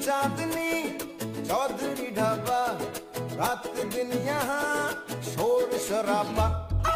चांदनी चौधरी ढाबा, रात दिन यहाँ शोर शराबा।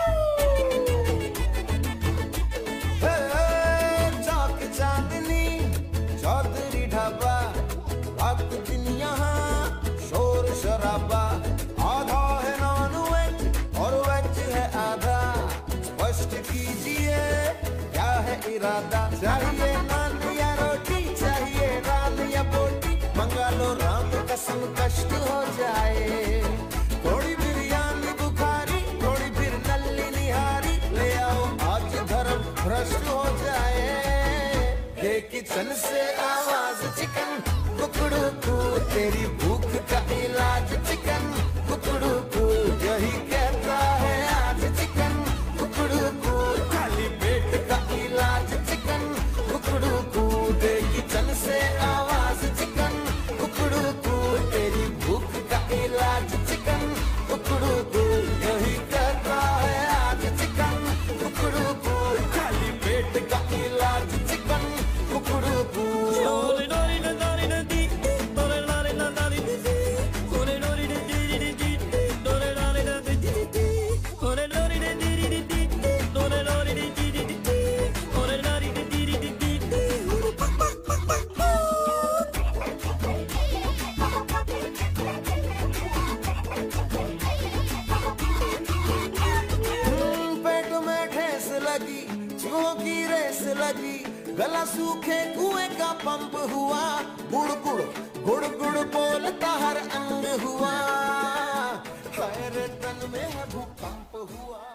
चौक चांदनी चौधरी ढाबा, रात दिन यहाँ शोर शराबा। आधा है नॉन वेज और वेज है आधा, स्पष्ट कीजिए क्या है इरादा। चाहिए नान या रोटी, चाहिए नान या बोटी, मंगा लो राम कसम कष्ट हो जाए। थोड़ी बिरयानी बुखारी, थोड़ी फिर नल्ली निहारी, ले आओ आज धर्म भ्रष्ट हो जाए। ये किचन से आवाज चिकन कुकड़ू कू, तेरी भूख का इलाज चिकन कुकड़ू कू, यही कहता है आज चिकन कुकड़ू कू, खाली पेट का इलाज चिकन कुकड़ू कू। दे किचन से आवाज चिकन कुकड़ू कू, तेरी भूख का इलाज चिकन कुकड़ू कू, यही कहता है आज चिकन कुकड़ू कू, खाली पेट का इलाज चिकन कुकड़ू कू। चूहों की रेस लगी, गला सूखे कुएं का पंप हुआ, गुड़ गुड़ गुड़ गुड़ बोलता हर अंग हुआ, हर तन में भूकंप हुआ।